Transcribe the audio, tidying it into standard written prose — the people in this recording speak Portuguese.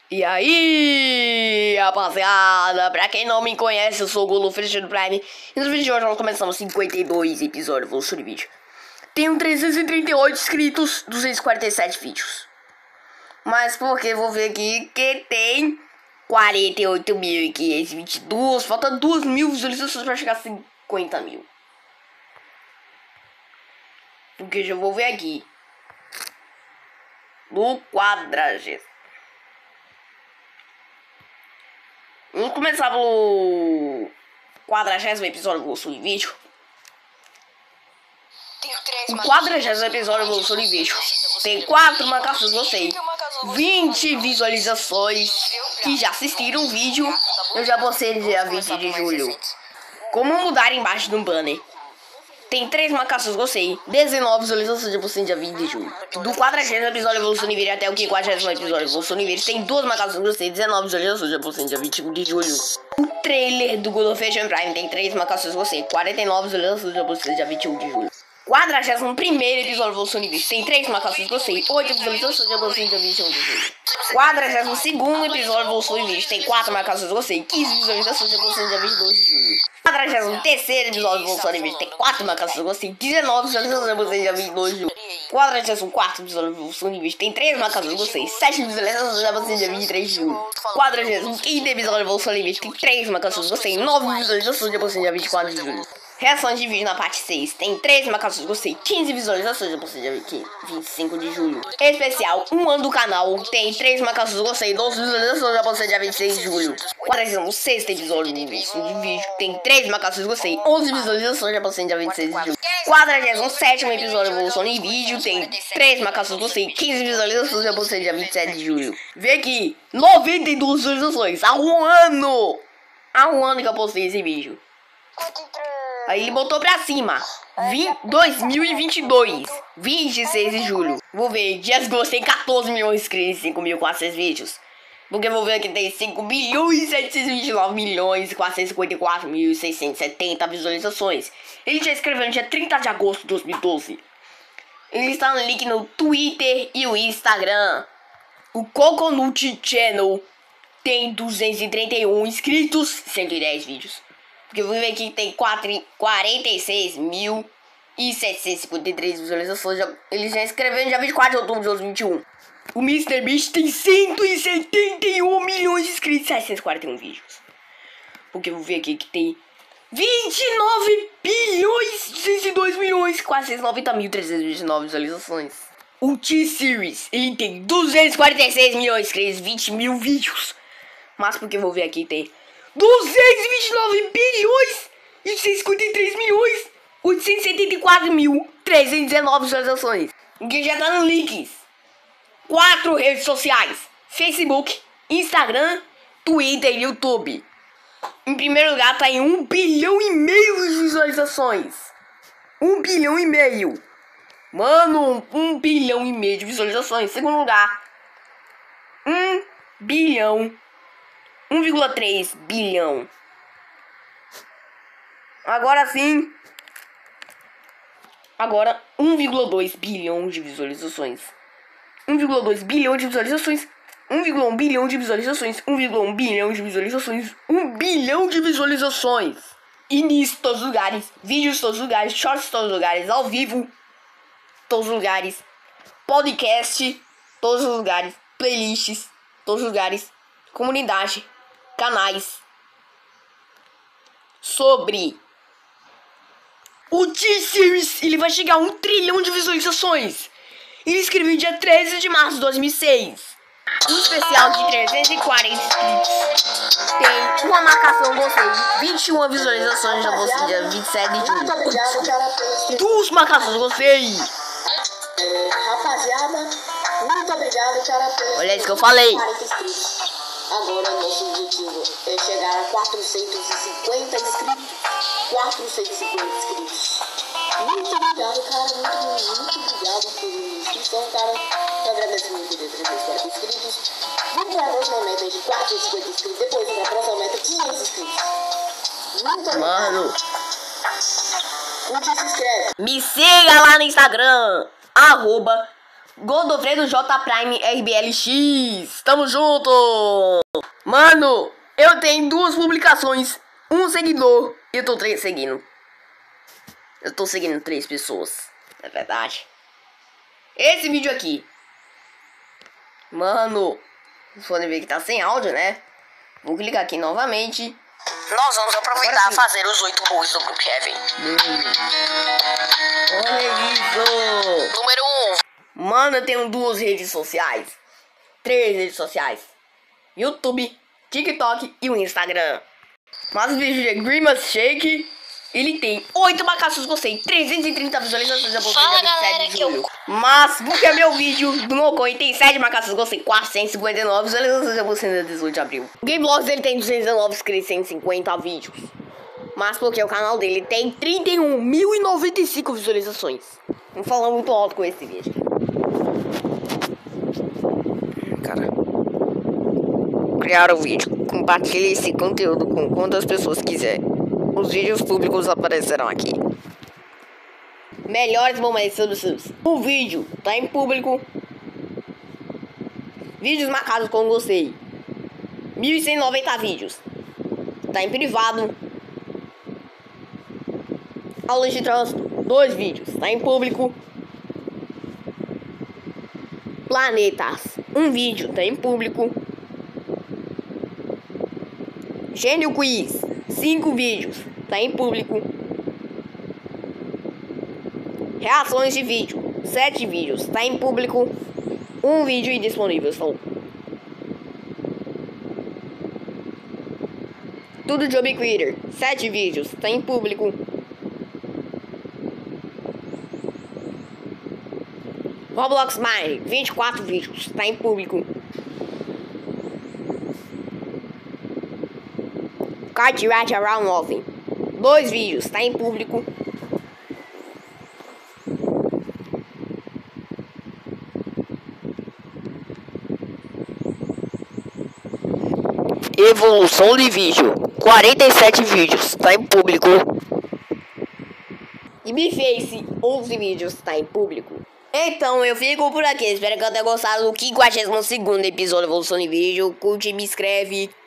E aí, rapaziada, pra quem não me conhece, eu sou o Golo Freixo do Prime. E no vídeo de hoje nós começamos 52 episódios, vou sobre vídeo. Tenho 338 inscritos, 247 vídeos. Mas porque vou ver aqui que tem 48.522, falta 2.000 visualizações pra chegar a 50 mil. Porque já vou ver aqui. No 40º. Vamos começar pelo 40º episódio do Bolso de Vídeo. O 40º episódio do Bolso de Vídeo tem 4 macacos gostei, 20 visualizações que já assistiram o vídeo. Eu já postei dia 20 de julho. Como mudar embaixo do banner. Tem 3 macacos gostei, 19 visualizações de você dia 20 de julho. Do 40º episódio do Bolso de Vídeo até o 50º episódio do Bolso de Vídeo tem 2 macacos gostei, 19 visualizações de você dia 21 de julho. O trailer do Golo Freixo Prime tem 3 macacos gostei, 49 visualizações de você dia 21 de julho. 41º episódio do Bolso de Vídeo tem 3 macacos gostei, 8 visualizações de você dia 21 de julho. 42º episódio do Bolso de Vídeo tem 4 macacos gostei, 15 visualizações de você dia 22 de julho. 43º episódio do Bolso de Vídeo tem 4 macacos gostei, 19 visualizações de você dia 22 de julho. 44º episódio do Bolso de Vídeo tem 3 macacos gostei, 7 visualizações de você dia 23 de julho. 45º episódio do Bolso de Vídeo tem 3 macacos gostei, 9 visualizações de você dia 24 de julho. Reações de vídeo na parte 6. Tem 3 macacos gostei, 15 visualizações de você dia 25 de julho. Especial 1 ano do canal. Tem 3 macacos gostei, 12 visualizações de você dia 26 de julho. 46º episódio de vídeo. Tem 3 macacos gostei, 11 visualizações de você dia 26 de julho. 47º episódio do Bolso de Vídeo. Tem 3 macacos gostei, 15 visualizações de você dia 27 de julho. Vê aqui, 92 visualizações. Há um ano. Há um ano que eu postei esse vídeo. Aí ele botou pra cima 2022, 26 de julho. Vou ver, dias gostei, 14 milhões de inscritos, 5.400 vídeos. Porque vou ver que tem 5.729.454.670 visualizações. Ele já escreveu no dia 30 de agosto de 2012. Ele está no link no Twitter e o Instagram. O Coconut Channel tem 231 inscritos, 110 vídeos. Porque eu vou ver aqui que tem 46.753 visualizações. Ele já escreveu no dia 24 de outubro de 2021. O MrBeast tem 171 milhões de inscritos e 741 vídeos. Porque eu vou ver aqui que tem 29.202.490.329 visualizações. O T-Series, ele tem 246 milhões de inscritos, 20 mil vídeos. Mas porque eu vou ver aqui tem 229.653.874.319 visualizações. Que já tá no links. 4 redes sociais: Facebook, Instagram, Twitter e YouTube. Em primeiro lugar tá em 1,5 bilhão de visualizações. 1,5 bilhão. Mano, 1,5 bilhão de visualizações. Em segundo lugar, 1 bilhão. 1,3 bilhão. Agora sim. Agora 1,2 bilhão de visualizações. 1,2 bilhão de visualizações. 1,1 bilhão de visualizações. 1,1 bilhão de visualizações. 1 bilhão de visualizações. E nisso todos os lugares. Vídeos todos os lugares. Shorts todos os lugares. Ao vivo todos os lugares. Podcast todos os lugares. Playlists todos os lugares. Comunidade. Canais. Sobre o T-Series, ele vai chegar a 1 trilhão de visualizações. Ele escreveu dia 13 de março de 2006. Um especial de 340 inscritos. Tem uma marcação gostei, 21 visualizações já você dia 27 de julho. 2 marcações gostei. Rapaziada, muito obrigado, cara, pelo. Olha isso que eu falei. Agora nosso objetivo é chegar a 450 inscritos. 450 inscritos. Muito obrigado, cara. Muito obrigado por inscrição, cara. Eu agradeço muito por 340 inscritos. Vamos para a próxima meta de 450 inscritos. Depois para a próxima meta de 500 inscritos. Muito obrigado. Mano, Curte e se inscreve. me siga lá no Instagram. Godofredo J Prime RBLX. Tamo junto. Mano, eu tenho 2 publicações, 1 seguidor e eu tô 3 seguindo. Eu tô seguindo 3 pessoas. É verdade. Esse vídeo aqui. Mano, vocês podem ver que tá sem áudio, né? Vou clicar aqui novamente. Nós vamos aproveitar a fazer os 8 gols do Brookhaven. Olha isso. Número 1. Mano, eu tenho 2 redes sociais. 3 redes sociais. YouTube, TikTok e o Instagram. Mas o vídeo de Grimace Shake, ele tem 8 macacos gostei, 330 visualizações a postura Fala, dia 27 galera, de julho. Mas porque meu vídeo do Mocoi tem 7 macacos gostei, 459 visualizações a postura dia 18 de abril. O Gamevlogs ele tem 219 inscritos, 150 vídeos. Mas porque o canal dele tem 31.095 visualizações. Vamos falar muito alto com esse vídeo. Cara, criar o vídeo, compartilhe esse conteúdo com quantas pessoas quiser. Os vídeos públicos aparecerão aqui. Melhores momentos subs. O vídeo tá em público. Vídeos marcados com gostei, 1.190 vídeos. Tá em privado. Aulas de trânsito, 2 vídeos. Tá em público. Planetas, 1 vídeo. Tá em público. Gênio Quiz, 5 vídeos. Tá em público. Reações de vídeo, 7 vídeos. Tá em público. 1 vídeo indisponível só. Tudo de Ubiquitr, 7 vídeos. Tá em público. Roblox Mine, 24 vídeos. Tá em público. Kart Ride Around 9, 2 vídeos. Tá em público. Evolução de vídeo, 47 vídeos. Tá em público. E Biface, 11 vídeos. Tá em público. Então eu fico por aqui. Espero que eu tenha gostado do 52º episódio de Evolução de Vídeo. Curte e me inscreve.